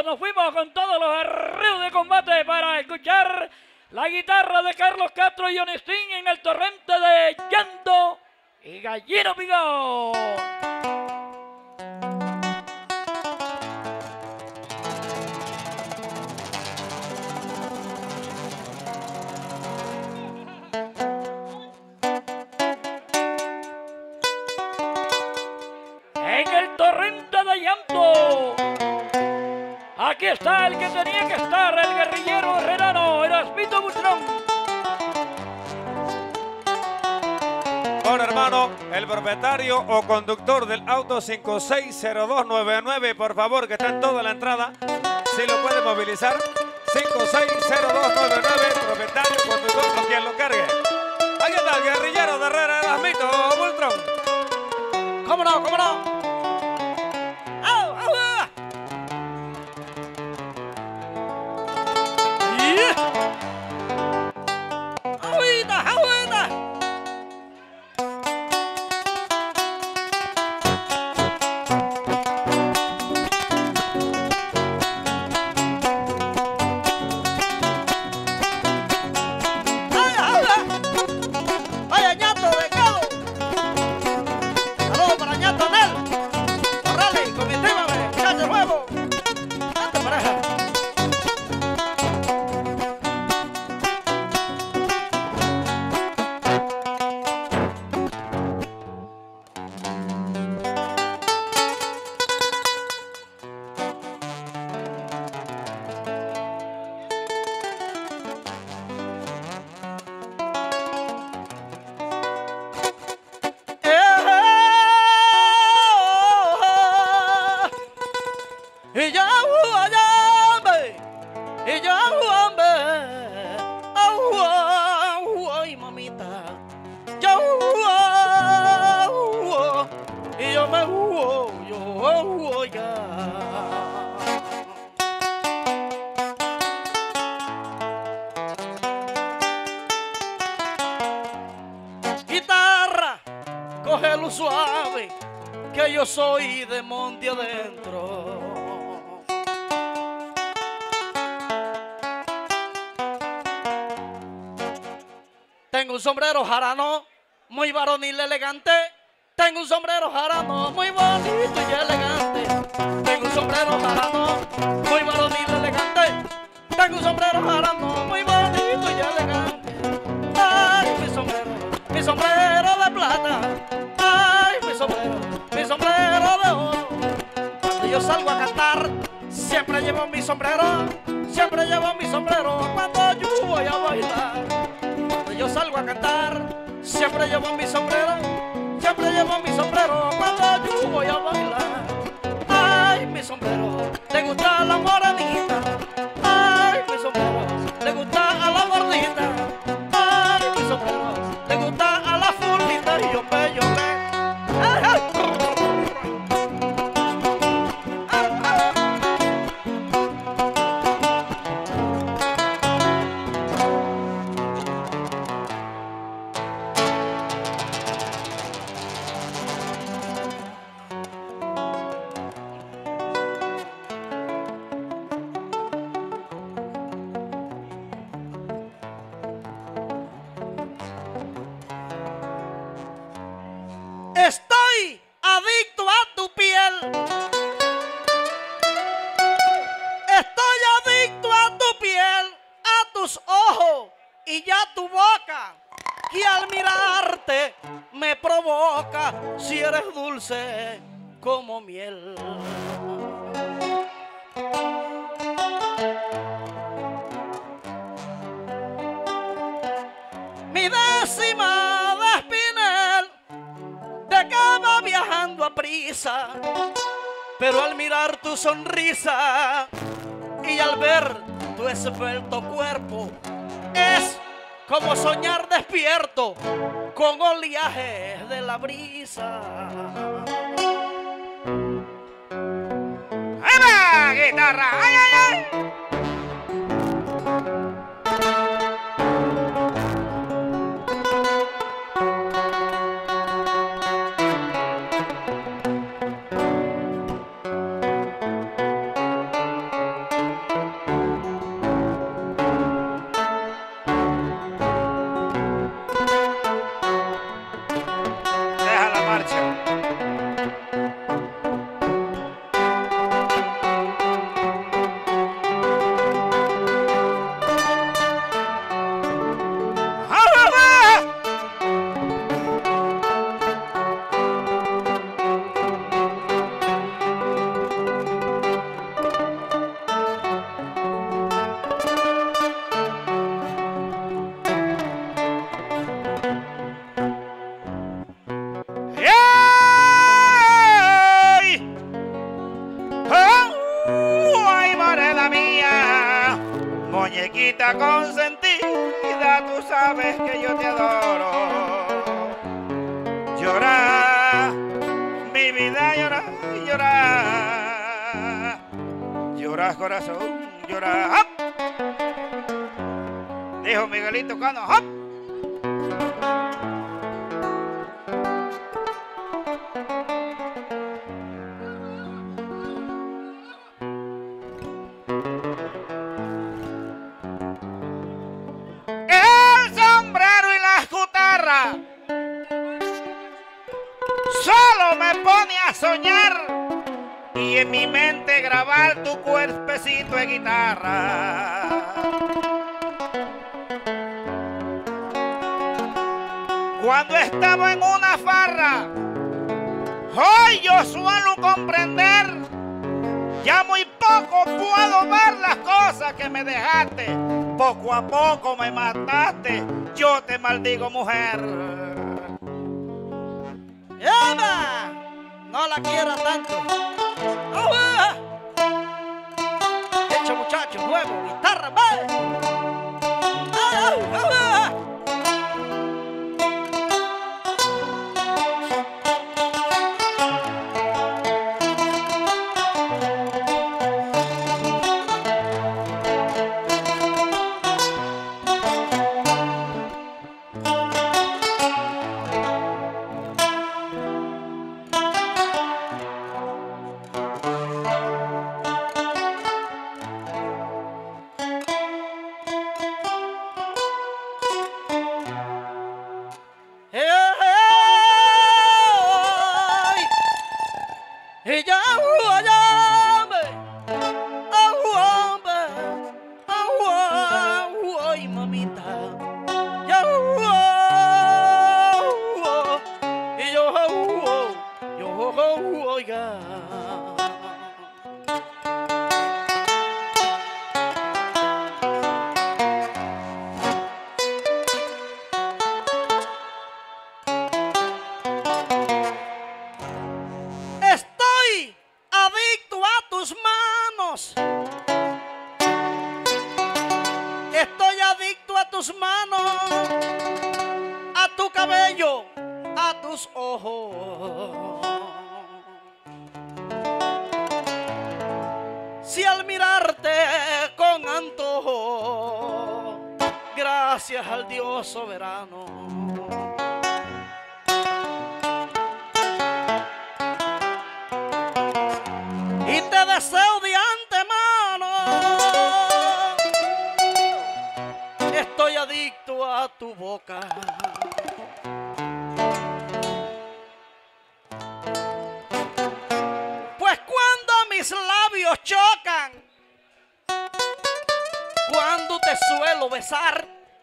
nos fuimos con todos los arreos de combate para escuchar la guitarra de Carlos Castro y Onestín en el torrente de Llanto y Gallino Pigón. En el torrente de Llanto, aquí está el que tenía que estar, el guerrillero herrerano, Erasmito Butrón. Bueno, hermano, el propietario o conductor del auto 560299, por favor, que está en toda la entrada, si lo puede movilizar. 560299, propietario, conductor, con quien lo cargue. Ahí está el guerrillero de Herrera, Erasmito Butrón. ¿Cómo no? ¿Cómo no? Guitarra, cógelo suave, que yo soy de monte adentro. Tengo un sombrero jarano, muy varonil elegante. Tengo un sombrero jarano, muy bonito y elegante. Tengo un sombrero jarano, muy varonil elegante. Tengo un sombrero jarano, muy bonito y elegante. Ay, mi sombrero de plata. Ay, mi sombrero de oro. Cuando yo salgo a cantar, siempre llevo mi sombrero. Siempre llevo mi sombrero cuando yo voy a bailar. Cuando yo salgo a cantar, siempre llevo mi sombrero. Siempre llevo mi sombrero cuando yo voy a bailar. Ay, mi sombrero, le gusta a la morenita. Ay, mi sombrero, le gusta a la gordita. Ay, mi sombrero, le gusta a la fulita. Y yo me. Ay, ay. Estoy adicto a tu piel. Estoy adicto a tu piel, a tus ojos y ya tu boca. Y al mirarte me provoca si eres dulce como miel. Mi décima de espinel de que va viajando a prisa, pero al mirar tu sonrisa y al ver tu esbelto cuerpo, es como soñar despierto con oleajes de la brisa. ¡Ahí va, guitarra! ¡Ay, ay, ay! morena mía, muñequita consentida, tú sabes que yo te adoro. Llora, mi vida, llora, llora. Llora, corazón, llora. ¡Hop! Dijo Miguelito Cano, ¡hop! El sombrero y la guitarra solo me pone a soñar y en mi mente grabar tu cuerpecito de guitarra. Cuando estaba en una farra, hoy yo suelo comprender, ya muy poco puedo ver las cosas que me dejaste, poco a poco me mataste, yo te maldigo, mujer. ¡Eva! No la quiera tanto. ¡Ah! Hecho muchacho nuevo, guitarra, vale. ¡Ah! ¡Ah! Estoy adicto a tus manos. Estoy adicto a tus manos, a tu cabello, a tus ojos. Si al mirarte con antojo, gracias al Dios soberano, y te deseo de antemano, estoy adicto a tu boca. Pues cuando mis labios chocan, cuando te suelo besar,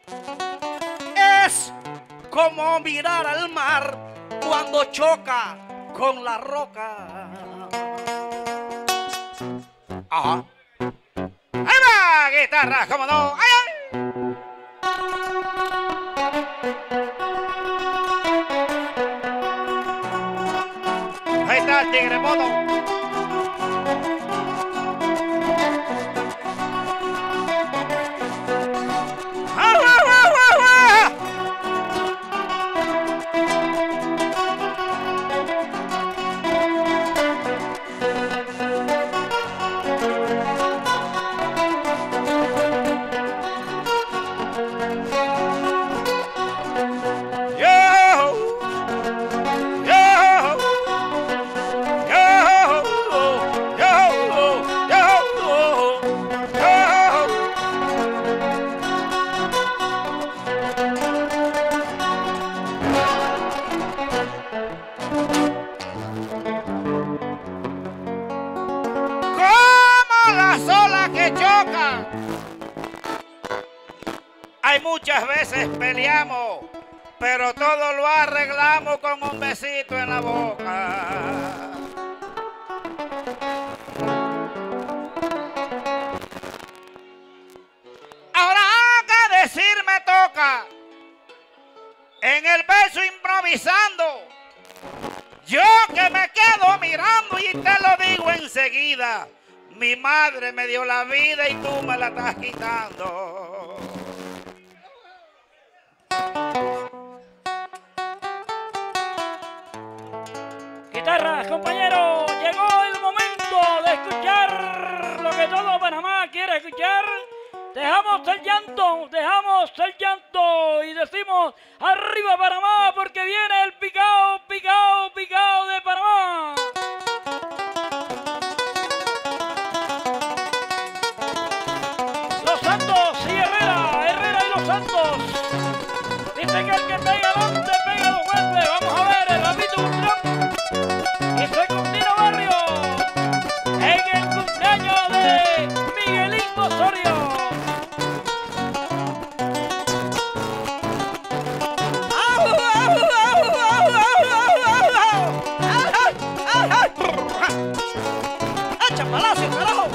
es como mirar al mar cuando choca con la roca. Ajá. ¡Ahí va, guitarra! ¡Cómo no! ¡Ay, ay! Ahí está el tigre mono. ¡Ah, ah, ah, ah, ah! Hay muchas veces peleamos, pero todo lo arreglamos con un besito en la boca. Ahora que decir me toca, en el beso improvisando, yo que me quedo mirando y te lo digo enseguida, Mi madre me dio la vida y tú me la estás quitando. Guitarras, compañeros, llegó el momento de escuchar lo que todo Panamá quiere escuchar. Dejamos el llanto y decimos arriba Panamá porque viene el picao, picao, picao de Panamá. Los Santos y Herrera, Herrera y Los Santos. Dice que el que pega adelante pega dos veces. Vamos a ver el Rabito Guzmán y Secundino Barrio en el cumpleaños de Miguelito Osorio. ¡Echa palacio, carajo!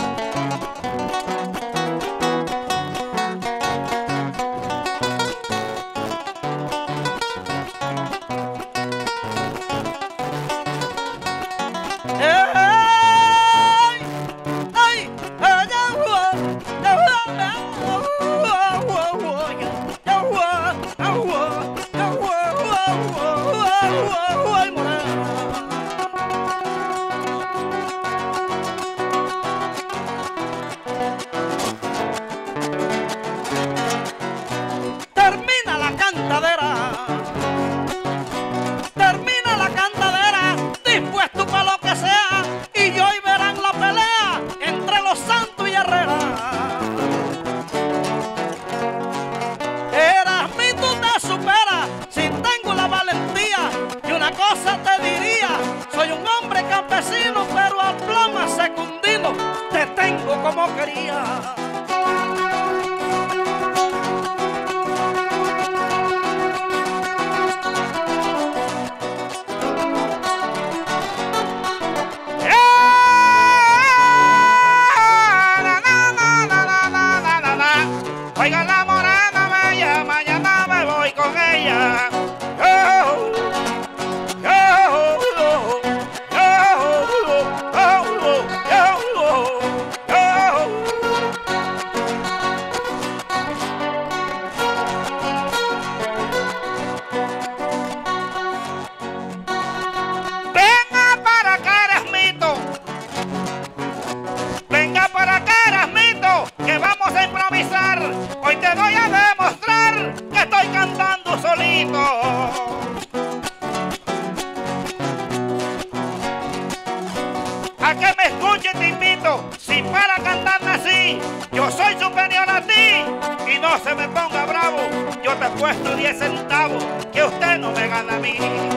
Termina la cantadera, dispuesto para lo que sea, y hoy verán la pelea entre Los Santos y Herrera. Erasmito te supera, si tengo la valentía, y una cosa te diría, soy un hombre campesino, pero a ploma Secundino te tengo como quería. Oiga la morena bella, mañana me voy con ella. Venga para acá, Erasmito. Venga para acá, Erasmito, que vamos a improvisar. Hoy te voy a demostrar que estoy cantando solito. A que me escuches te invito, si para cantar nací, yo soy superior a ti y no se me ponga bravo, yo te he puesto 10 centavos, que usted no me gana a mí.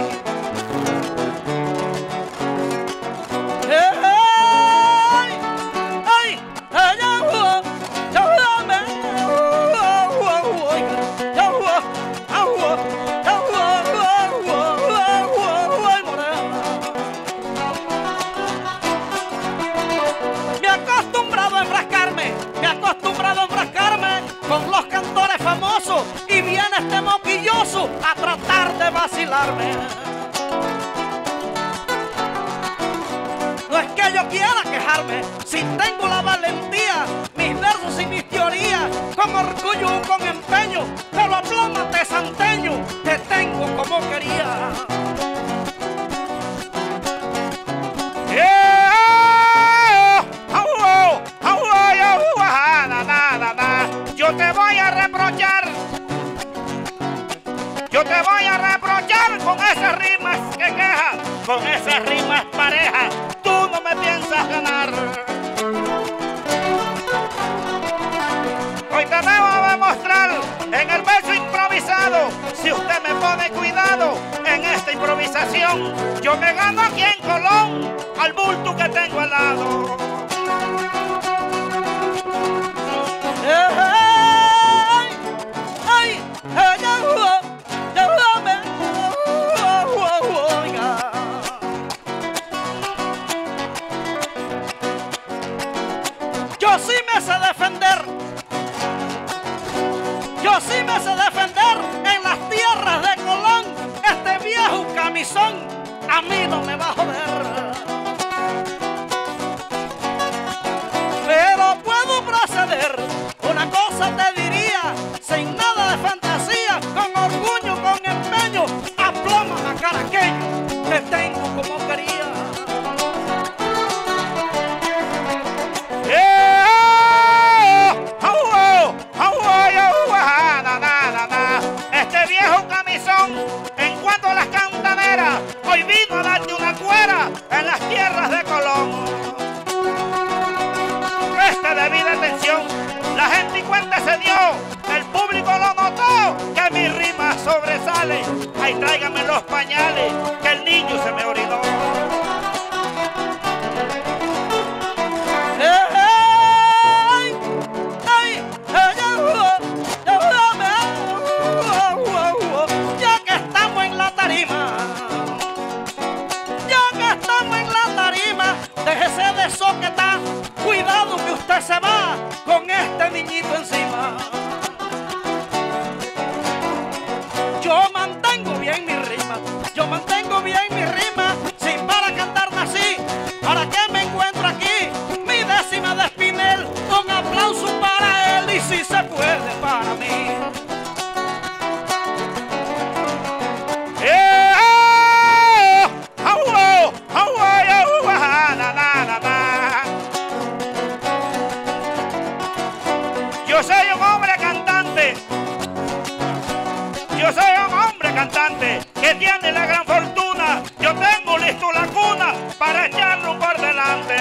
Me he acostumbrado a enfrascarme con los cantores famosos y viene este moquilloso a tratar de vacilarme. No es que yo quiera quejarme, si tengo la valentía, mis versos y mis teorías, con orgullo o con empeño, pero aplómate santeño, te tengo como quería. Yo te voy a reprochar, con esas rimas que quejas, con esas rimas parejas, tú no me piensas ganar. Hoy te debo demostrar en el verso improvisado, si usted me pone cuidado en esta improvisación, yo me gano aquí en Colón al bulto que tengo al lado. Yo sí me sé defender. Yo sí me sé defender en las tierras de Colón. Este viejo camisón a mí no me va a joder. cuenta se dio, el público lo notó, que mi rima sobresale. Ay, tráigame los pañales, que el niño se me orinó. Ya que estamos en la tarima, déjese de soquetar, cuidado que usted se va con este niñito encima. Yo mantengo bien mi rima, sin para cantar nací. ¿Para qué me encuentro aquí? Mi décima de Espinel, un aplauso para él y si se puede para mí. Yo soy un hombre cantante que tiene la gran fortuna. Yo tengo listo la cuna para echarlo por delante.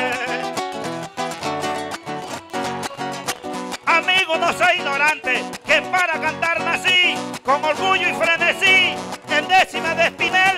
Amigo, no soy ignorante, que para cantar nací, con orgullo y frenesí, en décima de Espinel.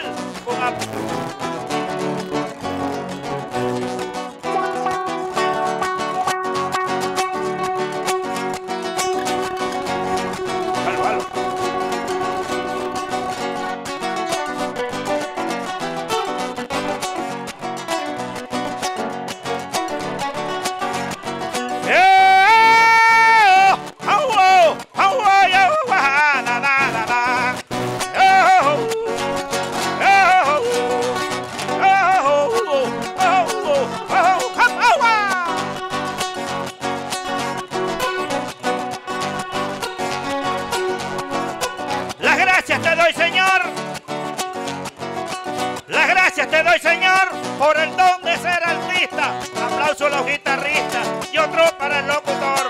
Las gracias te doy, Señor. Las gracias te doy, Señor, por el don de ser artista. Aplauso a los guitarristas y otro para el locutor.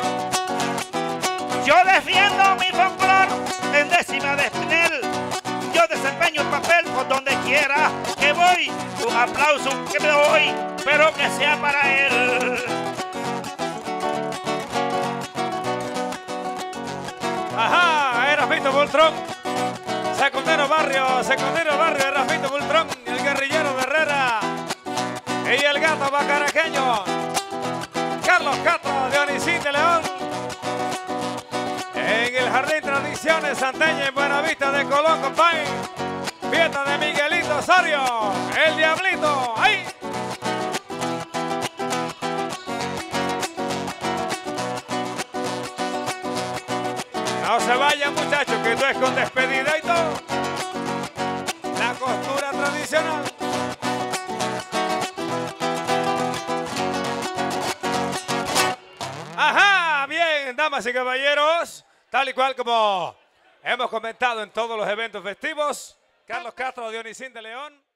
Yo defiendo mi folclor en décima de Espinel. Yo desempeño el papel por donde quiera que voy. Un aplauso que me doy, pero que sea para él. Ajá, Erasmito Bultrón. Secundero barrio, Erasmito Bultrón, el guerrillero de Herrera y el gato bacaraqueño, Carlos Castro, Dionisín de León, en el Jardín Tradiciones Santeña en Buenavista de Colón, compadre. Fiesta de Miguelito Osorio, el Diablito, ¡ay! No se vayan, muchachos, que esto es con despedida y todo. La costura tradicional. Ajá, bien, damas y caballeros, tal y cual como hemos comentado en todos los eventos festivos, Carlos Castro, Dionisín de León.